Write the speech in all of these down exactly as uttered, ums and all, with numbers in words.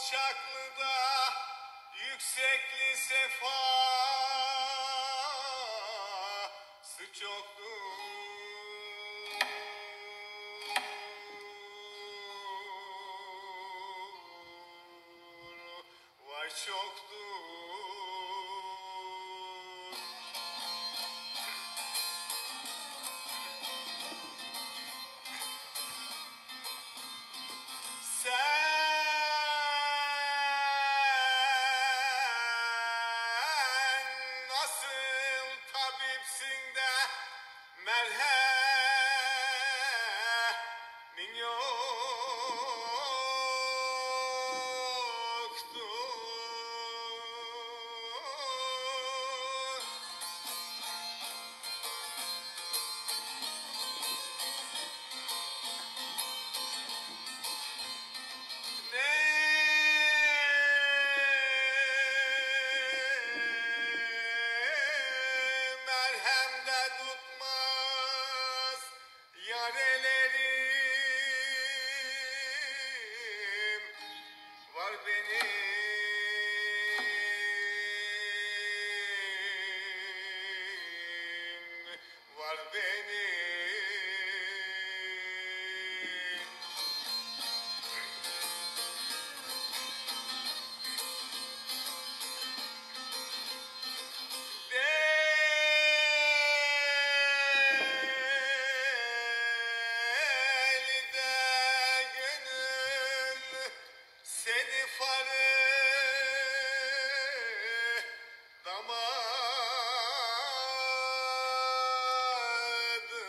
alçaklıda yüksekli sefası çoktur. Vay çoktur. Sen nasıl tabipsin de merhemin yoktur. Merhemde tutmaz yarelerim var benim, var benim. Seni farı damadı.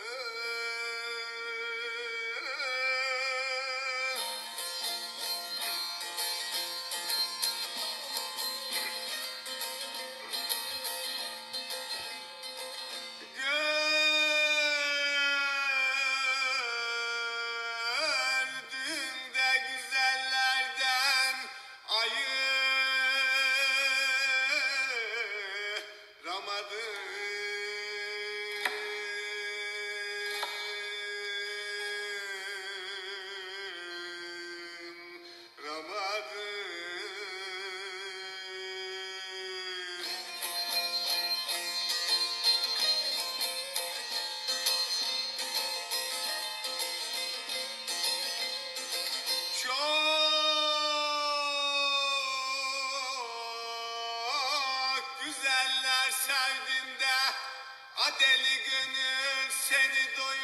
Gördüğümde güzellerden ayıramadım. Çok güzeller sevdim de a deli gönül seni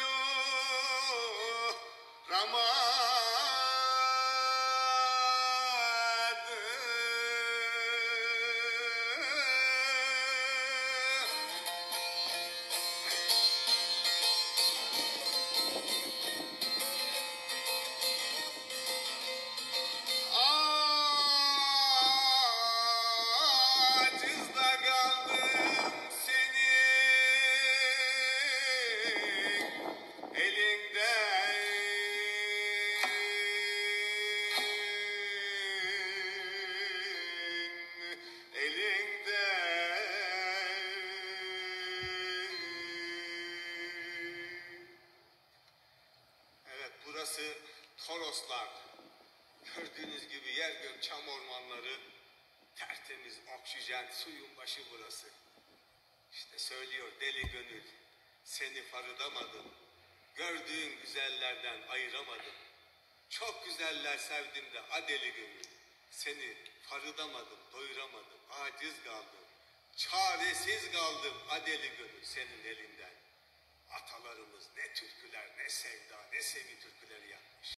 Burası Toroslar. Gördüğünüz gibi yer gök çam ormanları, tertemiz oksijen, suyun başı burası. İşte söylüyor deli gönül, seni farıdamadım, gördüğün güzellerden ayıramadım. Çok güzeller sevdim de a deli gönül, seni farıdamadım, doyuramadım, aciz kaldım, çaresiz kaldım a deli gönül senin elinden. Atalarımız ne türküler, ne sevda, ne sevgi türküleri yapmış.